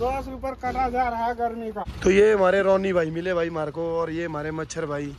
100 से ऊपर कटा जा रहा है गर्मी का। तो ये हमारे रोनी भाई मिले भाई मार को, और ये हमारे मच्छर भाई।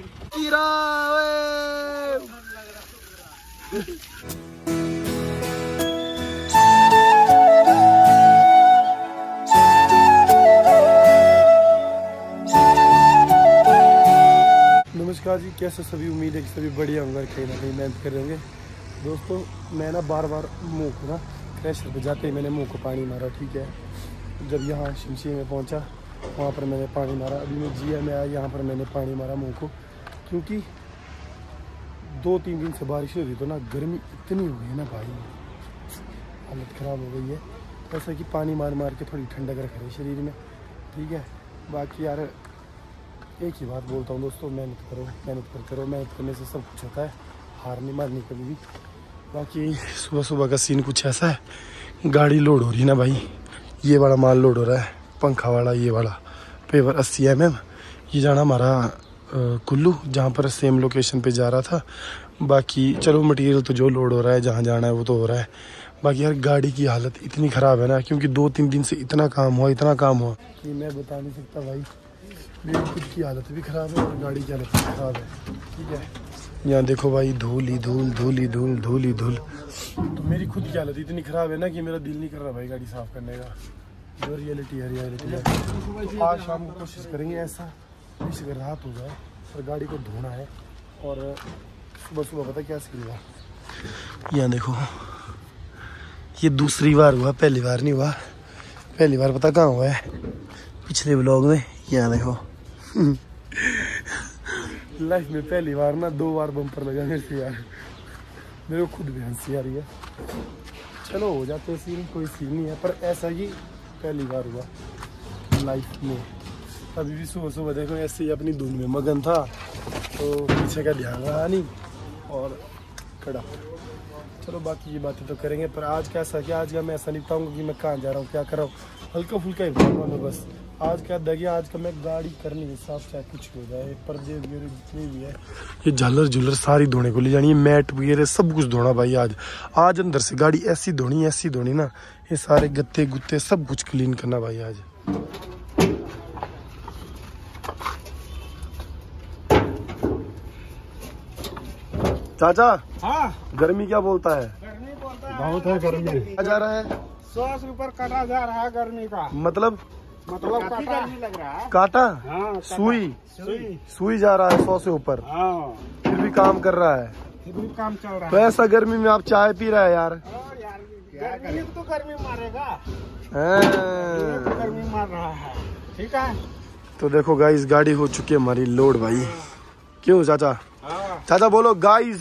नमस्कार जी, कैसे सभी, उम्मीद है कि सभी बढ़िया होंगे, कहीं ना कहीं मेहनत कर रहे होंगे। दोस्तों मैं ना बार बार मुँह को ना क्रैशर पे जाते ही मैंने मुँह को पानी मारा, ठीक है। जब यहाँ शमशी में पहुँचा वहाँ पर मैंने पानी मारा। अभी मैं जिया में आया, यहाँ पर मैंने पानी मारा मुँह को, क्योंकि 2-3 दिन से बारिश हो रही तो ना गर्मी इतनी हो गई है ना भाई, हालत ख़राब हो गई है। ऐसा कि पानी मार मार के थोड़ी ठंडक रख रहे शरीर में, ठीक है। बाकी यार एक ही बात बोलता हूँ दोस्तों, मेहनत करो, मेहनत करो, मेहनत करने से सब कुछ होता है, हार नहीं मारनी कभी भी। बाकी सुबह सुबह का सीन कुछ ऐसा है, गाड़ी लोड हो रही है ना भाई, ये वाला माल लोड हो रहा है, पंखा वाला, ये वाला पेवर 80 mm। ये जाना हमारा कुल्लू, जहाँ पर सेम लोकेशन पे जा रहा था। बाकी चलो मटेरियल तो जो लोड हो रहा है, जहाँ जाना है वो तो हो रहा है। बाकी यार गाड़ी की हालत इतनी ख़राब है ना, क्योंकि 2-3 दिन से इतना काम हुआ कि मैं बता नहीं सकता भाई। मेरी खुद की हालत भी ख़राब है और गाड़ी की हालत भी ख़राब है, ठीक है। यहाँ देखो भाई, धूल ही धूल, धूल ही धूल, धूल ही धूल। तो मेरी खुद की हालत इतनी ख़राब है ना कि मेरा दिल नहीं कर रहा भाई गाड़ी साफ़ करने का। जो रियलिटी है तो आज शाम को कोशिश करेंगे ऐसा, इस अगर रात हो जाए और गाड़ी को धोना है। और सुबह सुबह पता क्या सीन हुआ, यहाँ देखो, ये दूसरी बार हुआ, पहली बार नहीं हुआ। पहली बार पता कहाँ हुआ है, पिछले व्लॉग में। यहाँ देखो लाइफ में पहली बार ना 2 बार बम्पर लगा मेरे से यार, मेरे को खुद भी हंसी आ रही है। चलो हो जाते सीन, कोई सीन नहीं है, पर ऐसा ही पहली बार हुआ लाइफ में। अभी भी सुबह सुबह देखो ऐसे ही अपनी धुन में मगन था, तो पीछे का ध्यान रहा नहीं और खड़ा। चलो बाकी ये बातें तो करेंगे, पर आज का ऐसा क्या, आज का मैं ऐसा नहीं बताऊँगा कि मैं कहाँ जा रहा हूँ, क्या कर रहा हूँ, हल्का फुल्का ही बताऊँगा मैं बस। आज क्या देखिए, आज का मैं गाड़ी करनी है साफ, चाहे कुछ हो जाए, पर्दे वगैरह जितनी भी है, ये झालर झूलर सारी धोने को ले जानी है, मैट वगैरह सब कुछ धोना भाई। आज अंदर से गाड़ी ऐसी धोनी ना, ये सारे गत्ते गुत्ते सब कुछ क्लीन करना भाई आज। चाचा हाँ, गर्मी क्या बोलता है? गर्मी बोलता है बहुत है गर्मी। क्या जा रहा है? 100 से ऊपर कटा जा रहा है गर्मी का। मतलब काफी गर्मी लग रहा है। काटा? हाँ, सुई जा रहा है 100 से ऊपर। हाँ, फिर भी काम कर रहा है, फिर भी काम चल रहा है। तो ऐसा गर्मी में आप चाय पी रहा है यार? गर्मी तो गर्मी मारेगा, गर्मी मार रहा है, ठीक है। तो देखो गाइस, गाड़ी हो चुकी है हमारी लोड भाई। क्यों चाचा? चाचा बोलो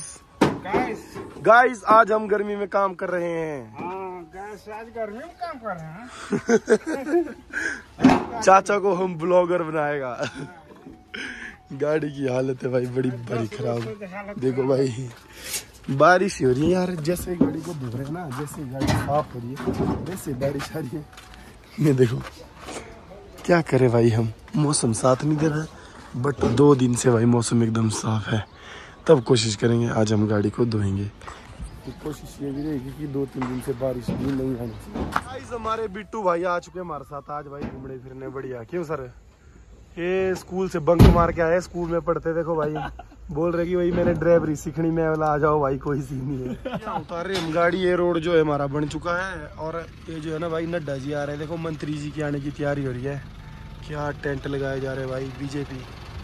गाइस आज हम गर्मी में काम कर रहे हैं। आज गर्मी में काम कर रहे हैं। चाचा को हम ब्लॉगर बनाएगा। गाड़ी की हालत है भाई बड़ी खराब। देखो भाई बारिश हो रही है यार, जैसे गाड़ी को धो रहे हैं ना, जैसे गाड़ी साफ हो रही है वैसे बारिश आ रही है। ये देखो क्या करे भाई, हम मौसम साथ नहीं दे रहा है, बट 2 दिन से भाई मौसम एकदम साफ है। तब कोशिश करेंगे आज हम गाड़ी को धोएंगे। तो कोशिश ये भी रहेगी कि 2-3 दिन से बारिश भी नहीं आनी चाहिए। हमारे बिट्टू भाई आ चुके हैं हमारे साथ आज भाई, घूमने फिरने बढ़िया। क्यों सर? ये स्कूल से बंक मार के आए, स्कूल में पढ़ते देखो भाई, बोल रहे कि भाई मैंने ड्राइवरी सीखनी, मैं वाला आ जाओ भाई, कोई सीन नहीं है। उतारे हम गाड़ी, ये रोड जो है हमारा बन चुका है। और ये जो है ना भाई, नड्डा जी आ रहे हैं, देखो मंत्री जी की आने की तैयारी हो रही है। क्या टेंट लगाए जा रहे हैं भाई, बीजेपी।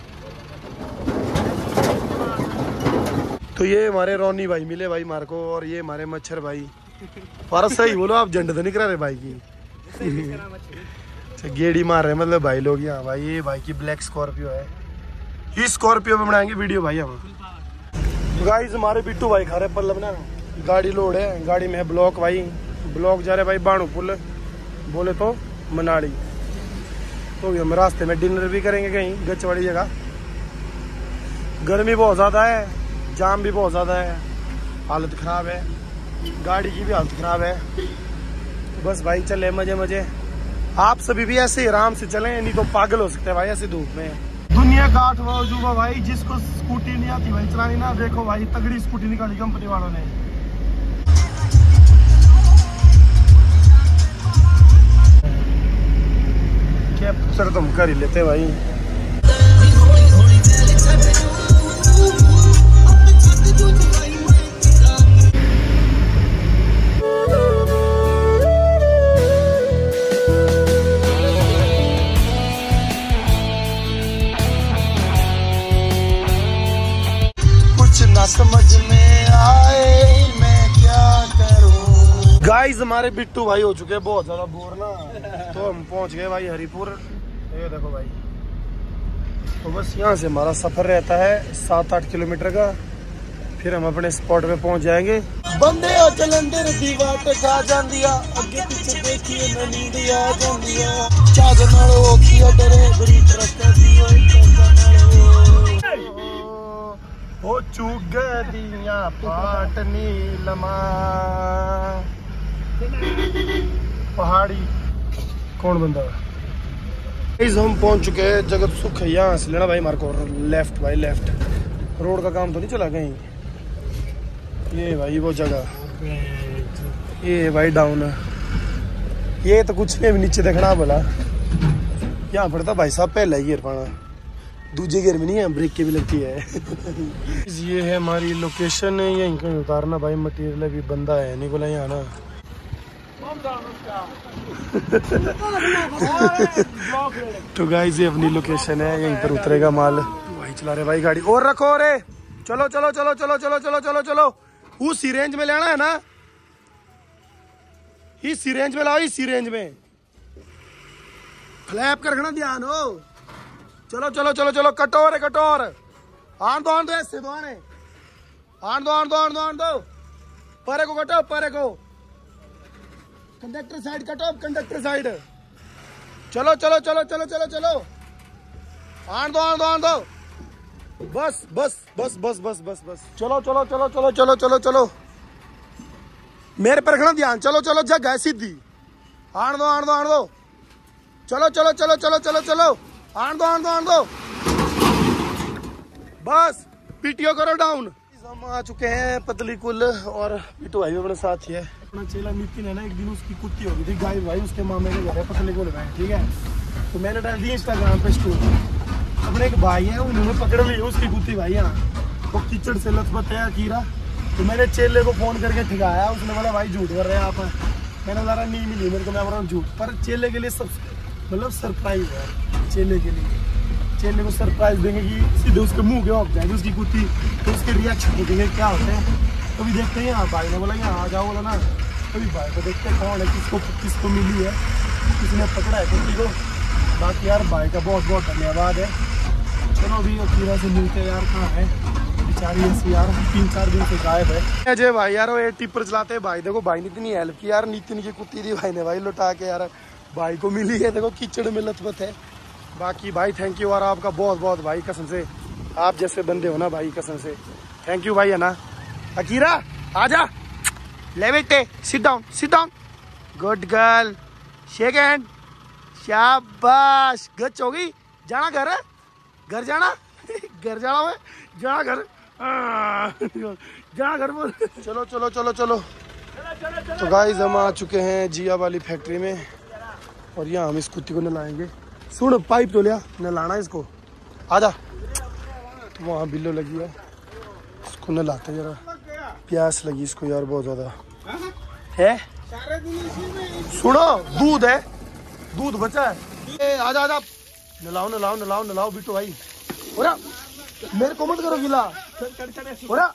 तो ये हमारे रोनी भाई मिले भाई मार को, और ये हमारे मच्छर भाई। पर सही बोलो, आप झंड तो नहीं करा रहे भाई की? अच्छा गेड़ी मार रहे मतलब भाई लोग यहाँ भाई। ये भाई की ब्लैक स्कॉर्पियो है, इस स्कॉर्पियो में बनाएंगे वीडियो भाई हम। गाइस हमारे बिट्टू भाई खा रहे पल्लव ना, गाड़ी लोड है, गाड़ी में है ब्लॉक भाई। ब्लॉक जा रहे भाई बाणू पुल, बोले तो मनाली। तो हम रास्ते में डिनर भी करेंगे कहीं गच वाली जगह। गर्मी बहुत ज़्यादा है, जाम भी बहुत ज़्यादा है, हालत ख़राब है, गाड़ी की भी हालत ख़राब है। तो बस भाई चले मजे मजे। आप सभी भी ऐसे आराम से चलें, नहीं तो पागल हो सकते हैं भाई ऐसे धूप में। दुनिया का 8वां अजूबा भाई, जिसको स्कूटी नहीं आती भाई चलानी ना, देखो भाई तगड़ी स्कूटी निकाली कंपनी वालों ने। कैप्चर तो हम कर ही लेते भाई। ना समझ में आए मैं क्या करूं। गाइस हमारे बिट्टू भाई हो चुके हैं बहुत ज्यादा बोर ना, तो हम पहुंच गए भाई हरिपुर। ये देखो भाई, तो बस यहाँ से हमारा सफर रहता है 7-8 किलोमीटर का, फिर हम अपने स्पॉट पे पहुंच जाएंगे। बंदे आ जलंधर दी वाट खा जांदिया, अगे पीछे देखिए मैं नींद आ जांदिया, चाज नाल ओखिया डरे बड़ी ट्रक दी ओ चुग दिया पाटनी लमा पहाड़ी कौन बंदा है। हम पहुंच चुके हैं जगत सुख। यहाँ से लेना भाई हमारे को लेफ्ट भाई, लेफ्ट। रोड का काम तो नहीं चला कहीं। ये भाई वो जगह, ये भाई डाउन है। ये तो कुछ नहीं, नीचे देखना बोला। यहाँ पर था भाई साहब पहला ही गिर पाना, दूसरे गियर में नहीं है, ब्रेक की भी लगती है। ये है हमारी लोकेशन, यहीं कहीं उतारना भाई मटेरियल। अभी बंदा है नहीं बोला यहाँ ना। तो गाइस ये अपनी लोकेशन है, यहीं पर उतरेगा माल। भाई चला रहे भाई गाड़ी, और रखो रे। चलो चलो चलो चलो चलो चलो चलो चलो, उसी रेंज में लेना है ना, इसी रेंज में लाओ, इसी रेंज में फ्लैप कर रखना, ध्यान हो। चलो चलो चलो चलो, कटोर है कटोर। आन दो ऐसे दो, आने आन दो परे को कटो, परे को कंडक्टर साइड कटो, कंडक्टर साइड। चलो चलो चलो चलो चलो चलो, आन दो बस बस बस बस बस बस बस। चलो चलो चलो चलो चलो चलो चलो, मेरे पर रखना ध्यान। चलो चलो, जगह है सीधी। आन दो चलो चलो चलो चलो चलो चलो, आन दो बस। पीटीओ करो डाउन। हम आ चुके हैं पतली कुल, और बिट्टू भाई अपने साथ ही है। अपना चेला नितिन है ना, एक दिन उसकी कुत्ती हो गई थी गायब भाई, उसके मामे के घर है पतली कुल में, ठीक है। तो मैंने डाल दी इंस्टाग्राम पे स्टोरी। अपने एक भाई है, उन्होंने पकड़ ली उसकी कुत्ती भाई। यहाँ वो कीचड़ से लथपथ है कीड़ा। तो मैंने चेले को फोन करके ठिकाया, उसने बोला भाई झूठ कर रहे हैं आप। मैंने बोला नहीं मिली मेरे को, मैं बोला झूठ। पर चेले के लिए सब मतलब सरप्राइज है, चेले के लिए। चेले को सरप्राइज देंगे कि सीधे उसके मुंह के ऑफ जाएगी उसकी कुत्ती, तो उसके रिएक्शन देखेंगे क्या होते हैं। कभी देखते हैं। यहाँ भाई ने बोला यहाँ आ जाओ, बोला ना। कभी भाई को देखते हैं कौन है, किसको मिली है, किसने पकड़ा है कुत्ती को। बाकी यार भाई का बहुत बहुत धन्यवाद है। चलो अभी अकीरा से मिलते हैं यार, कहाँ है बेचारी ऐसी यार, 3-4 दिन से गायब है। अजय भाई यार वो टिप्पर चलाते हैं भाई, देखो भाई ने इतनी हेल्प की यार। नितिन की कुत्ती थी भाई ने भाई लुटा के यार भाई को मिली है, देखो कीचड़ में लथपथ है। बाकी भाई थैंक यू, और आपका बहुत बहुत भाई कसम से, आप जैसे बंदे हो ना भाई कसम से थैंक यू भाई, है ना। अकीरा आजा, ले बेटे, sit down, good girl, shake hand, शाबाश। गच हो गई, जाना घर जाना घर जाना है, जाना घर बोल। चलो चलो चलो चलो। तो गाइस हम आ चुके हैं जिया वाली फैक्ट्री में, और यहाँ हम इस कुत्ती को नहलाएंगे। सुन पाइप तो लिया, नहलाना इसको, आजा। तो वहाँ बिल्लो लगी है, इसको नहलाते जरा, प्यास लगी इसको यार बहुत ज्यादा है। सुनो दूध है, दूध बचा है। आजा नहलाओ बिट्टू भाई। ओरा मेरे को मत करो गिला। ओरा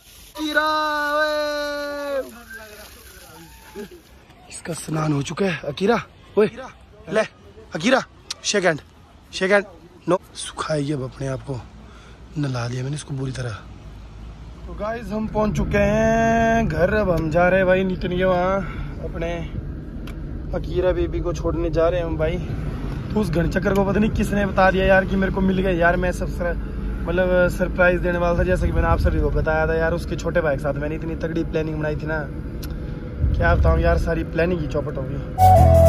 इसका स्नान हो चुका है। अकीरा ओए ले, अकीरा शेक हैंड नो। सुखाइए अब अपने आप को, नला दिया मैंने इसको बुरी तरह। तो गाइस हम पहुंच चुके हैं घर। अब हम जा रहे हैं भाई नितिन के वहाँ, अपने अकीरा बेबी को छोड़ने जा रहे हैं हम भाई। तो उस घन चक्कर को पता नहीं किसने बता दिया यार कि मेरे को मिल गया यार। मैं सब मतलब सरप्राइज देने वाला था, जैसे कि मैंने आप सभी को बताया था यार। उसके छोटे भाई के साथ मैंने इतनी तगड़ी प्लानिंग बनाई थी ना, क्या बताऊँ यार, सारी प्लानिंग ही चौपट हो गई।